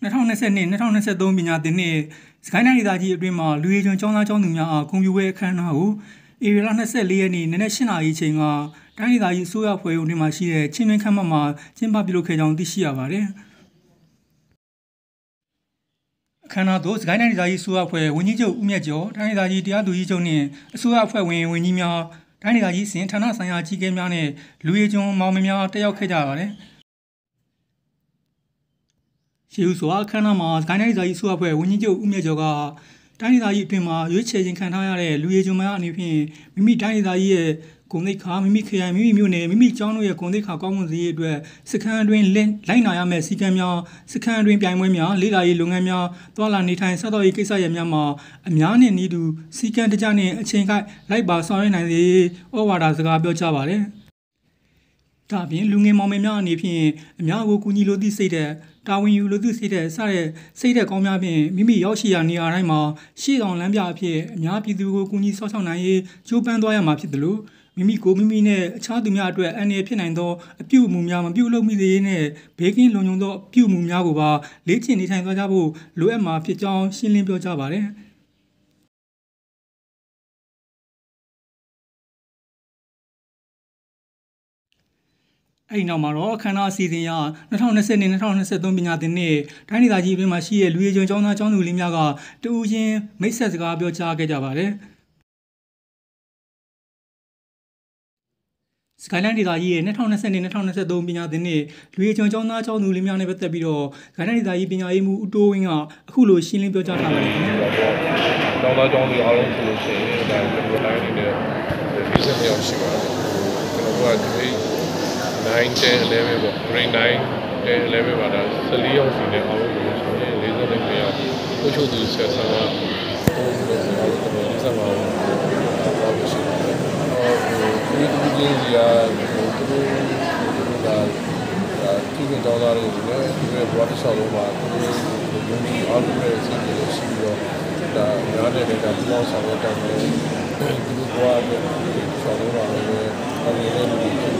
2022-2023 ပညာသင်နှစ်စကိုင်းတိုင်းဒေသကြီးအတွင်းမှာလူရေးကျွန်းကျောင်းသားကျောင်းသူများအားဂုဏ်ပြုပွဲအခမ်းအနားကိုဧပြီလ24ရက်နေ့နနက်8:00 နာရီချိန်ကတိုင်းဒေသကြီးစိုးရဖွဲ့ရုံးတွင်မှရှိတဲ့ချင်းတွင်းခမ်းမမှာကျင်းပပြုလုပ်ခဲ့ကြောင်းသိရှိရပါတယ်။အခမ်းအနားသို့စကိုင်းတိုင်းဒေသကြီးစိုးရဖွဲ့ဝန်ကြီးချုပ်ဦးမြတ်ကျော်တိုင်းဒေသကြီးတရားသူကြီးချုပ်နှင့်အစိုးရအဖွဲ့ဝင်ဝန်ကြီးများတိုင်းဒေသကြီးစဉ်ဌာနဆိုင်ရာကြီးကဲများနဲ့လူရေးကျွန်းမောင်မများတက်ရောက်ခဲ့ကြပါတယ်။ရှေးဦးစွာအခမ်းအနားမှာစကိုင်းတိုင်းဒေသကြီးစိုးရဖွဲ့ဝန်ကြီးချုပ်ဦးမြတ်ကျော်ကတိုင်းဒေသကြီးအတွင်းမှာရွေးချယ်ခြင်းခံထားရတဲ့လူရေးကျွန်းများအနေဖြင့်မိမိတိုင်းဒေသကြီးရဲ့ဂုဏ်သိက္ခာမိမိခရိုင်မိမိမြို့နယ်မိမိကျောင်းတို့ရဲ့ဂုဏ်သိက္ခာကောင်းမွန်စေရေးအတွက်စခန်းအတွင်းလိုက်နာရမယ့်စည်းကမ်းများစခန်းအတွင်းပြိုင်ပွဲများလေ့လာရေးလုပ်ငန်းများတွာလာနေထိုင်စသောရေးကိစ္စရပ်များမှာအများနှင့်ဤသူစည်းကမ်းတကျနှင့်အချိန်ကိုက်လိုက်ပါဆောင်ရွက်နိုင်စေဩဝါဒစကားပြောကြားပါတယ်။ဒါ့အပြင်လူငယ်မောင်မယ်များအနေဖြင့်အများကိုကူညီလိုသည့်စိတ်ဓာတ်တာဝန်ယူလိုသည့်စိတ်ဓာတ်စတဲ့စိတ်ဓာတ်ကောင်းများဖြင့်မိမိရောက်ရှိရာနေရာတိုင်းမှာရှေ့ဆောင်လမ်းပြအဖြစ်အများပြည်သူကိုကူညီဆောက်ရှောက်နိုင်ရေးကြိုးပမ်းသွားရမှာဖြစ်သလိုမိမိကိုမိမိနဲ့အခြားသူများအတွက်အန္တရာယ်ဖြစ်နိုင်သောအပြုအမူများမပြုလုပ်မိစေရေးနဲ့ဘေးကင်းလုံခြုံသောအပြုအမူများကိုပါလေ့ကျင့်နေထိုင်သွားကြဖို့လိုအပ်မှာဖြစ်ကြောင်းရှင်းလင်းပြောကြားပါတယ်။အဲ့ဒီနောက်မှာတော့အခမ်းအနားအစီအစဉ်အရ2022-2023ပညာသင်နှစ်တိုင်းဒေသကြီးအတွင်းမှာရှိတဲ့လူရေးကျွန်းကျောင်းသားကျောင်းသူလေးများကတဦးချင်းမိတ်ဆက်စကားပြောကြားခဲ့ကြပါတယ်။စကိုင်းတိုင်းဒေသကြီးရဲ့2022-2023ပညာသင်နှစ်လူရေးကျွန်းကျောင်းသားကျောင်းသူလေးများနဲ့ပတ်သက်ပြီးတော့စကိုင်းတိုင်းဒေသကြီးပညာရေးမှူးဦးတိုးဝင်းကအခုလိုရှင်းလင်းပြောကြားထားပါတယ်ခင်ဗျာ။ကျောင်းသားကျောင်းသူအားလုံးဆိုလို့ရှိရင်ဒါကျွန်တော်တိုင်းအနေနဲ့ဒီစက်မြောက်ရှိပါတယ်။ကျွန်တော်ကဒီ9 10 11ပေါ့ grade 9 10 11ပါတော့14ရောက်စီနဲ့အားလုံးလို့ဆိုရင်42ရောက်ကိုချိုသူဆက်ဆံတာဟိုလိုအားလုံးတော့ဒီစက်မှာတော့ရှိတယ်။ဒီချင်းစီကသူတို့ကသူ့ကြောင်းသားတွေနဲ့ဒီဘဝတစ်လျှောက်လုံးမှာသူတို့ယုံကြည်အားလုံးနဲ့စိတ်တွေရှိပြီးတော့ဒါများတဲ့ဒေတာပူပေါင်းဆောင်ရွက်တဲ့သူတို့ဘဝအတွက်ဆောင်းလုံးပါလို့အမြဲတမ်းဒီလို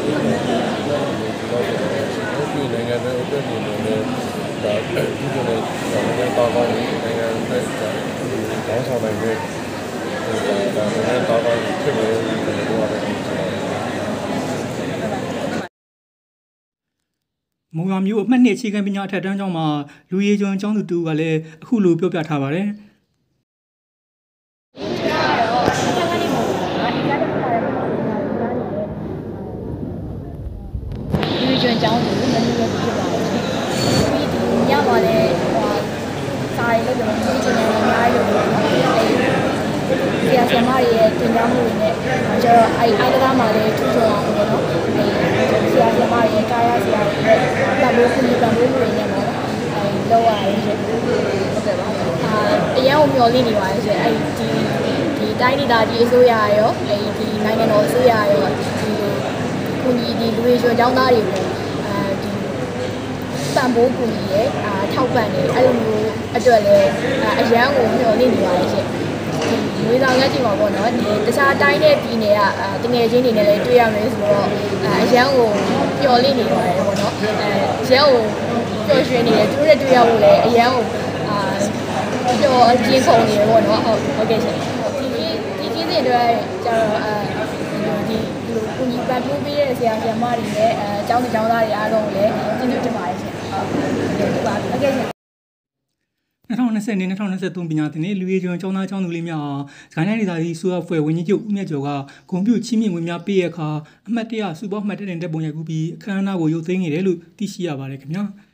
ဒီနိုင်ငံရဲ့အတွက်နေနေဒါဒီလိုနဲ့နိုင်ငံတော်ကောင်းနိုင်ငံအတွက်ကောင်းဆောင်နိုင်တဲ့ဒါနိုင်ငံတော်ကောင်းဖြစ်လို့ကျွန်တော်တို့ရတယ်မုံရွာမြို့အမှတ်2အခြေခံပညာအထက်တန်းကျောင်းမှာလူရေးကျွန်းကျောင်းသူတူကလည်းအခုလိုပြောပြထားပါတယ်။ကျွန်းကျောင်းကိုမနည်းရဖြစ်ပါဘူး။ပြီးဒီညမှာလည်းစာရေးလို့ကျွန်တော်ကျွန်းနေအများကြီးလို့ဆရာဆရာမတွေရဲ့တင်ပြမှုတွေနဲ့ကျွန်တော်အားကစားမှာလည်းထူးထွန်းအောင်ပေါ့နော်။ဆရာဆရာမတွေရဲ့ကာယဆရာတွေနဲ့ပတ်လို့ခုပတ်လို့တွေနဲ့ပေါ့နော်။လောက်ရတယ်ရှင်။ဟုတ်ကဲ့ပါ။အရင်ကမျောလင့်နေပါရဲ့ရှင်။ဒီတိုင်းဒေသကြီးအစိုးရရောဒီနိုင်ငံတော်အစိုးရရောကူညီဒီလူတွေကျောင်းသားတွေကိုဒီပံ့ပိုးကူညီရဲ့ထောက်ပံ့နေအဲ့လိုမျိုးအတွက်လည်းအရန်ကိုမျှော်လင့်နေပါလေရှင်ဒီဝေဆောင်ရကြည့်မှာပေါ့နော်ဒီတခြားတိုင်းနဲ့ပြည်နယ်ကတငယ်ချင်းတွေနဲ့လည်းတွေ့ရမယ်ဆိုတော့အရန်ကိုမျှော်လင့်နေပါတယ်ပေါ့နော်အရန်ကိုပျော်ရွှင်နေတယ်သူတို့နဲ့တွေ့ရဖို့လည်းအရန်ကိုပျော်အကျဉ်းဆုံးနေတယ်ပေါ့နော်ဟုတ်ကဲ့ရှင်ဒီကျင်းစဉ်အတွက်ကျတော့ဒီကိုကြီးပတ်ပိုးပေးတဲ့ဆရာဆရာမတွေနဲ့ကျောင်းသူကျောင်းသားတွေအားလုံးကိုလည်းကျေးဇူးတင်ပါတယ်ရှင်ဟုတ်ပါဟုတ်ကဲ့ရှင် 2022-2023ပညာသင်နှစ်လူရေးကျွန်းကျောင်းသားကျောင်းသူလေးများစကိုင်းတိုင်းဒေသကြီးစိုးရဖွဲ့ဝန်ကြီးချုပ်ဦးမြတ်ကျော်ကဂုဏ်ပြုချီးမြှင့်ဝင်များပေးရခါအမှတ်တရစူပေါင်းမှတ်တတဲ့ပုံရိုက်ကူးပြီးအခမ်းအနားကိုရုပ်သိမ်းနေတယ်လို့သိရှိရပါတယ်ခင်ဗျာ။